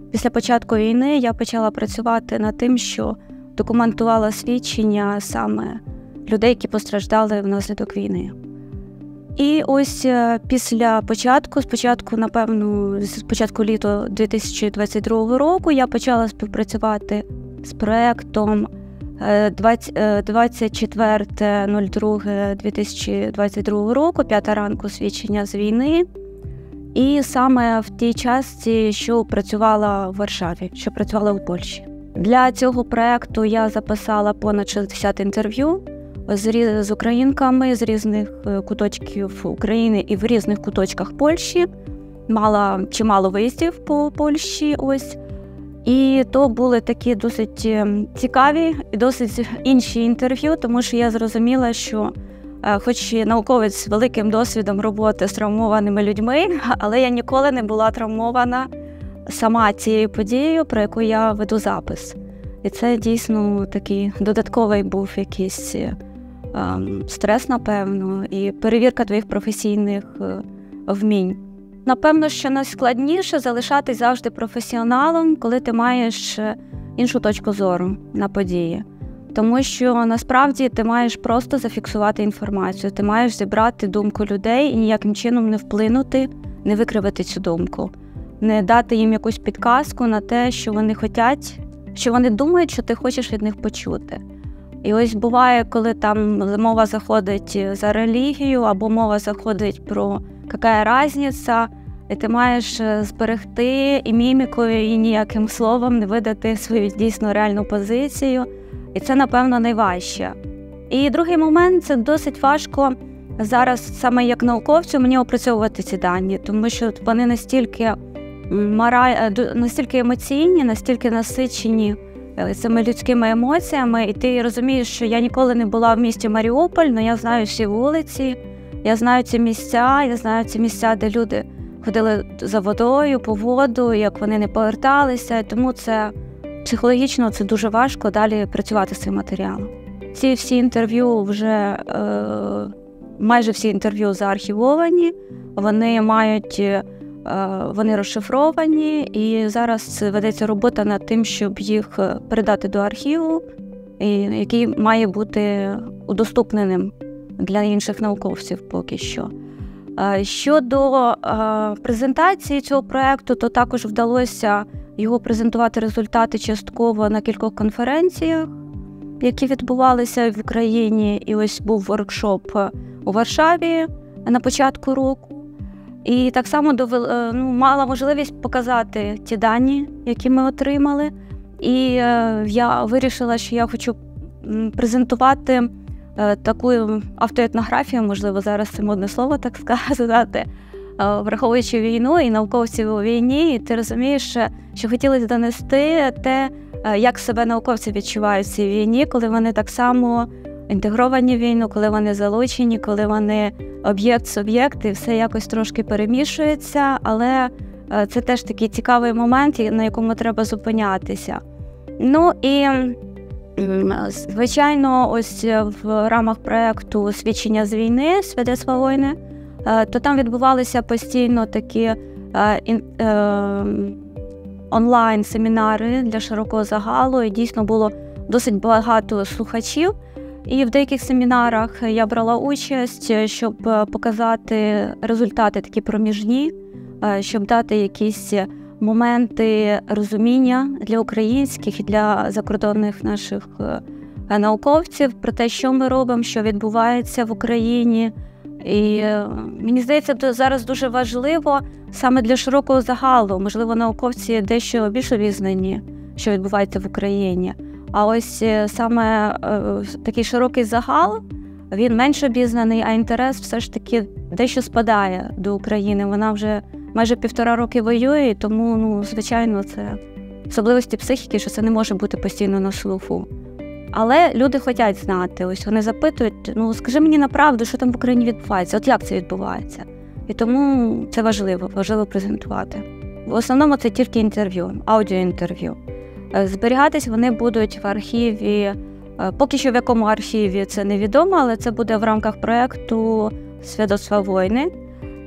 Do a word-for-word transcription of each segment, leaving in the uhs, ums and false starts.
Після початку війни я почала працювати над тим, що документувала свідчення саме людей, які постраждали внаслідок війни. І ось після початку, спочатку, напевно, з початку літа дві тисячі двадцять другого року я почала співпрацювати з проєктом двадцять четверте друге дві тисячі двадцять другого року, п'ята ранку свідчення з війни. І саме в тій часті, що працювала в Варшаві, що працювала в Польщі. Для цього проєкту я записала понад шістдесят інтерв'ю з, з українками з різних куточків України і в різних куточках Польщі. Мала чимало виїздів по Польщі ось. І то були такі досить цікаві і досить інші інтерв'ю, тому що я зрозуміла, що хоч і науковець з великим досвідом роботи з травмованими людьми, але я ніколи не була травмована сама цією подією, про яку я веду запис. І це дійсно такий додатковий був якийсь ем, стрес, напевно, і перевірка твоїх професійних е, вмінь. Напевно, що найскладніше залишатись завжди професіоналом, коли ти маєш іншу точку зору на події. Тому що насправді ти маєш просто зафіксувати інформацію, ти маєш зібрати думку людей і ніяким чином не вплинути, не викривити цю думку, не дати їм якусь підказку на те, що вони хочуть, що вони думають, що ти хочеш від них почути. І ось буває, коли там мова заходить за релігію або мова заходить про яка різниця, і ти маєш зберегти і мімікою, і ніяким словом не видати свою дійсно реальну позицію. І це, напевно, найважче. І другий момент – це досить важко зараз, саме як науковцю, мені опрацьовувати ці дані, тому що вони настільки, мораль... настільки емоційні, настільки насичені цими людськими емоціями, і ти розумієш, що я ніколи не була в місті Маріуполь, але я знаю всі вулиці, я знаю ці місця, я знаю ці місця, де люди ходили за водою, по воду, як вони не поверталися, тому це психологічно це дуже важко далі працювати з цим матеріалом. Ці всі інтерв'ю вже, е, майже всі інтерв'ю заархівовані, вони мають, е, вони розшифровані, і зараз ведеться робота над тим, щоб їх передати до архіву, який має бути удоступненим для інших науковців поки що. Щодо презентації цього проєкту, то також вдалося його презентувати результати частково на кількох конференціях, які відбувалися в Україні. І ось був воркшоп у Варшаві на початку року. І так само довел, ну, мала можливість показати ті дані, які ми отримали. І я вирішила, що я хочу презентувати таку автоетнографію, можливо, зараз це модне слово, так сказати, враховуючи війну і науковців у війні, і ти розумієш, що хотілося донести те, як себе науковці відчувають в цій війні, коли вони так само інтегровані в війну, коли вони залучені, коли вони об'єкт-суб'єкт, і все якось трошки перемішується, але це теж такий цікавий момент, на якому треба зупинятися. Ну і звичайно, ось в рамах проєкту «Свідчення з війни», «Свідоцтво війни», то там відбувалися постійно такі онлайн-семінари для широкого загалу, і дійсно було досить багато слухачів. І в деяких семінарах я брала участь, щоб показати результати такі проміжні, щоб дати якісь моменти розуміння для українських і для закордонних наших науковців про те, що ми робимо, що відбувається в Україні. І мені здається, зараз дуже важливо саме для широкого загалу. Можливо, науковці дещо більше обізнані, що відбувається в Україні. А ось саме такий широкий загал, він менш обізнаний, а інтерес все ж таки дещо спадає до України. Вона вже майже півтора роки воює, тому, ну, звичайно, це особливості психіки, що це не може бути постійно на слуху. Але люди хочуть знати, ось вони запитують, ну, скажи мені направду, що там в Україні відбувається, от як це відбувається. І тому це важливо, важливо презентувати. В основному це тільки інтерв'ю, аудіоінтерв'ю. Зберігатись вони будуть в архіві, поки що в якому архіві це невідомо, але це буде в рамках проєкту «Свідоцтво війни».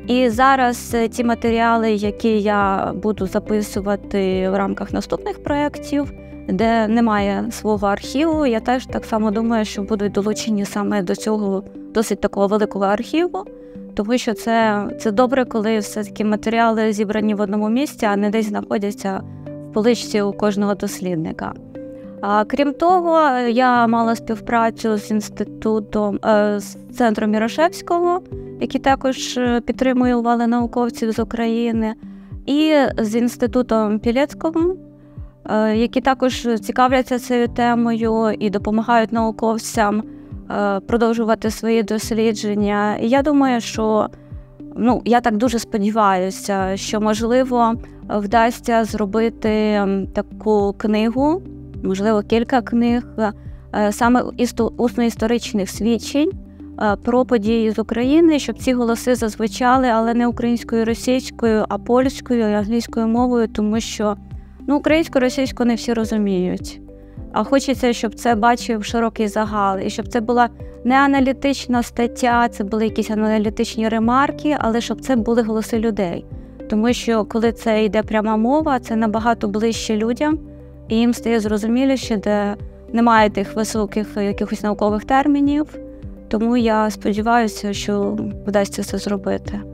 І зараз ті матеріали, які я буду записувати в рамках наступних проєктів, де немає свого архіву, я теж так само думаю, що будуть долучені саме до цього досить такого великого архіву, тому що це, це добре, коли все-таки матеріали зібрані в одному місці, а не десь знаходяться в поличці у кожного дослідника. А, крім того, я мала співпрацю з інститутом, з центром Мірошевського, який також підтримує вали науковців з України, і з інститутом Пілецького, які також цікавляться цією темою і допомагають науковцям продовжувати свої дослідження. І я думаю, що, ну, я так дуже сподіваюся, що, можливо, вдасться зробити таку книгу, можливо, кілька книг, саме усно-історичних свідчень про події з України, щоб ці голоси зазвучали, але не українською, російською, а польською і англійською мовою, тому що ну, українську, російську не всі розуміють. А хочеться, щоб це бачив широкий загал, і щоб це була не аналітична стаття, це були якісь аналітичні ремарки, але щоб це були голоси людей. Тому що коли це йде пряма мова, це набагато ближче людям, і їм стає зрозуміліше, де немає тих високих якихось наукових термінів. Тому я сподіваюся, що вдасться це зробити.